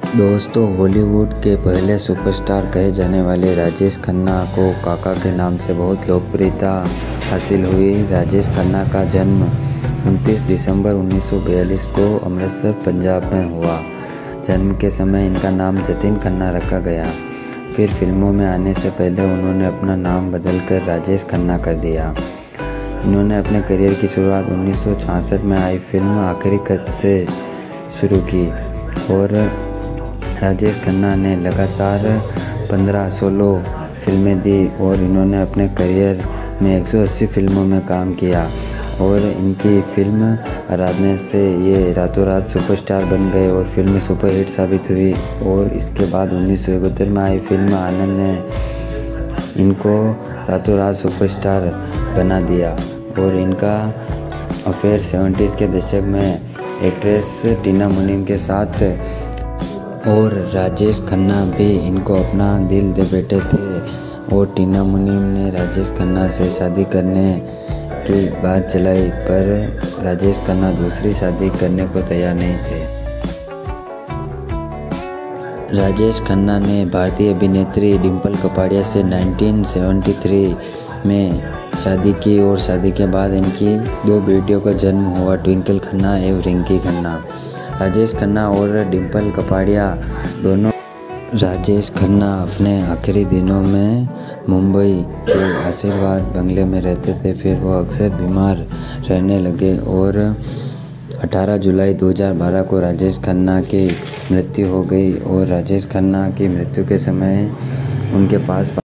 दोस्तों, हॉलीवुड के पहले सुपरस्टार कहे जाने वाले राजेश खन्ना को काका के नाम से बहुत लोकप्रियता हासिल हुई। राजेश खन्ना का जन्म 29 दिसंबर 1942 को अमृतसर, पंजाब में हुआ। जन्म के समय इनका नाम जतिन खन्ना रखा गया। फिर फिल्मों में आने से पहले उन्होंने अपना नाम बदलकर राजेश खन्ना कर दिया। इन्होंने अपने करियर की शुरुआत 1966 में आई फिल्म आखिरी खत से शुरू की और राजेश खन्ना ने लगातार 15-16 फिल्में दी और इन्होंने अपने करियर में 180 फिल्मों में काम किया और इनकी फिल्म आराधना से ये रातों रात सुपरस्टार बन गए और फिल्म सुपरहिट साबित हुई। और इसके बाद 1971 में आई फिल्म आनंद ने इनको रातों रात सुपरस्टार बना दिया और इनका अफेयर 70s के दशक में एक्ट्रेस टीना मुनीम के साथ और राजेश खन्ना भी इनको अपना दिल दे बैठे थे और टीना मुनीम ने राजेश खन्ना से शादी करने की बात चलाई, पर राजेश खन्ना दूसरी शादी करने को तैयार नहीं थे। राजेश खन्ना ने भारतीय अभिनेत्री डिम्पल कपाड़िया से 1973 में शादी की और शादी के बाद इनकी 2 बेटियों का जन्म हुआ, ट्विंकल खन्ना एवं रिंकी खन्ना। राजेश खन्ना और डिम्पल कपाड़िया दोनों। राजेश खन्ना अपने आखिरी दिनों में मुंबई के आशीर्वाद बंगले में रहते थे। फिर वो अक्सर बीमार रहने लगे और 18 जुलाई 2012 को राजेश खन्ना की मृत्यु हो गई और राजेश खन्ना की मृत्यु के समय उनके पास